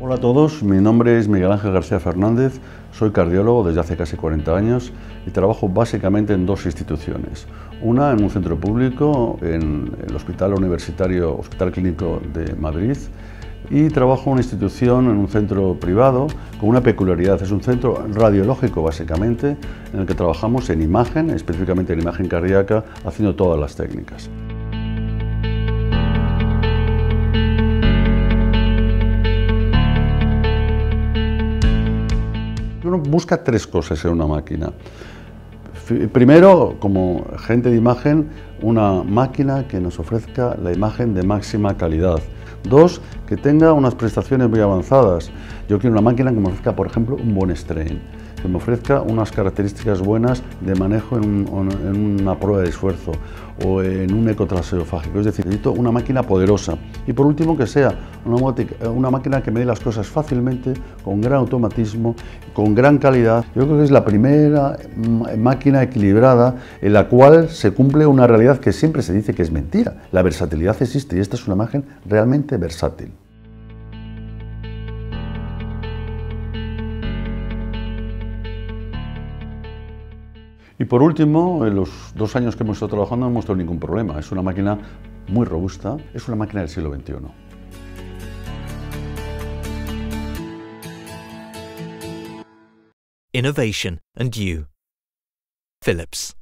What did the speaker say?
Hola a todos, mi nombre es Miguel Ángel García Fernández, soy cardiólogo desde hace casi 40 años y trabajo básicamente en dos instituciones. Una en un centro público, en el Hospital Universitario, Hospital Clínico de Madrid, y trabajo en una institución, en un centro privado, con una peculiaridad. Es un centro radiológico básicamente, en el que trabajamos en imagen, específicamente en imagen cardíaca, haciendo todas las técnicas. Uno busca tres cosas en una máquina. Primero, como agente de imagen, una máquina que nos ofrezca la imagen de máxima calidad. Dos, que tenga unas prestaciones muy avanzadas. Yo quiero una máquina que me ofrezca, por ejemplo, un buen strain, que me ofrezca unas características buenas de manejo en una prueba de esfuerzo o en un eco traseofágico. Es decir, necesito una máquina poderosa. Y por último, que sea una máquina que me dé las cosas fácilmente, con gran automatismo, con gran calidad. Yo creo que es la primera máquina equilibrada en la cual se cumple una realidad que siempre se dice que es mentira. La versatilidad existe y esta es una imagen realmente versátil. Y por último, en los 2 años que hemos estado trabajando no hemos tenido ningún problema. Es una máquina muy robusta, es una máquina del siglo XXI. Innovation and you. Philips.